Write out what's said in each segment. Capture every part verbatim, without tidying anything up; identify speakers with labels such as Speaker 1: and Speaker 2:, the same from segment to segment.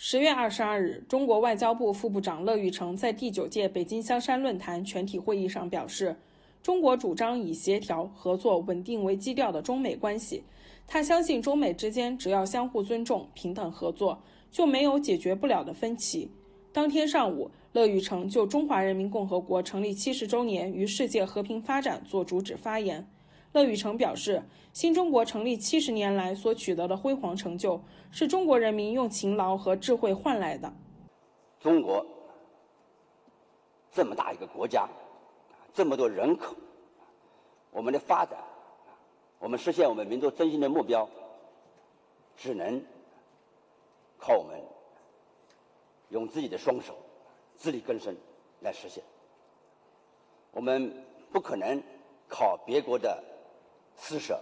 Speaker 1: 十月二十二日，中国外交部副部长乐玉成在第九届北京香山论坛全体会议上表示，中国主张以协调、合作、稳定为基调的中美关系。他相信中美之间只要相互尊重、平等合作，就没有解决不了的分歧。当天上午，乐玉成就中华人民共和国成立七十周年与世界和平发展作主旨发言。乐玉成表示，新中国成立七十年来所取得的辉煌成就，是中国人民用勤劳和智慧换来的。
Speaker 2: 中国这么大一个国家，这么多人口，我们的发展，我们实现我们民族振兴的目标，只能靠我们用自己的双手自力更生来实现。我们不可能靠别国的施舍，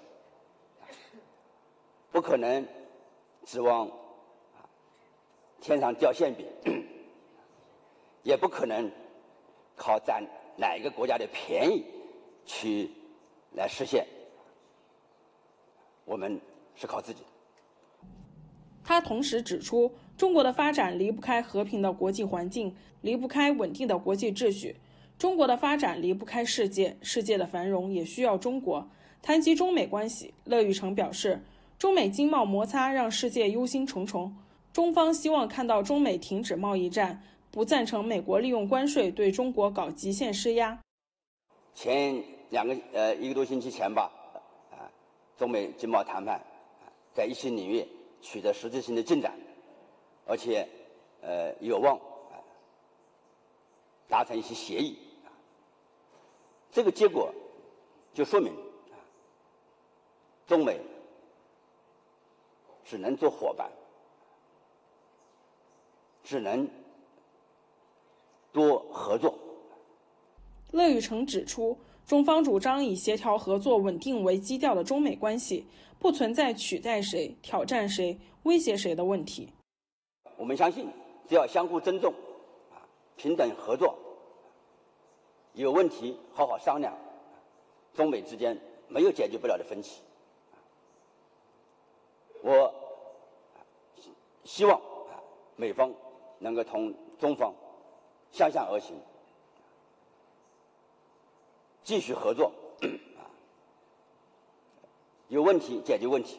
Speaker 2: 不可能指望天上掉馅饼，也不可能靠占哪一个国家的便宜去来实现。我们是靠自己的。
Speaker 1: 他同时指出，中国的发展离不开和平的国际环境，离不开稳定的国际秩序。中国的发展离不开世界，世界的繁荣也需要中国。谈及中美关系，乐玉成表示，中美经贸摩擦让世界忧心忡忡，中方希望看到中美停止贸易战，不赞成美国利用关税对中国搞极限施压。
Speaker 2: 前两个呃一个多星期前吧，啊，中美经贸谈判在一些领域取得实质性的进展，而且呃有望达成一些协议。这个结果就说明中美只能做伙伴，只能多合作。
Speaker 1: 乐玉成指出，中方主张以协调合作稳定为基调的中美关系，不存在取代谁、挑战谁、威胁谁的问题。
Speaker 2: 我们相信，只要相互尊重、平等合作，有问题好好商量，中美之间没有解决不了的分歧。我希望美方能够同中方相向而行，继续合作，有问题解决问题，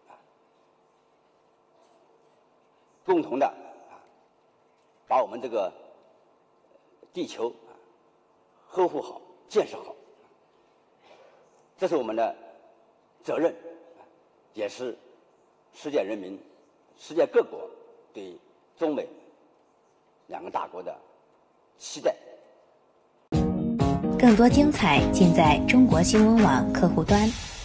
Speaker 2: 共同的把我们这个地球呵护好、建设好，这是我们的责任，也是世界人民、世界各国对中美两个大国的期待。
Speaker 3: 更多精彩尽在中国新闻网客户端。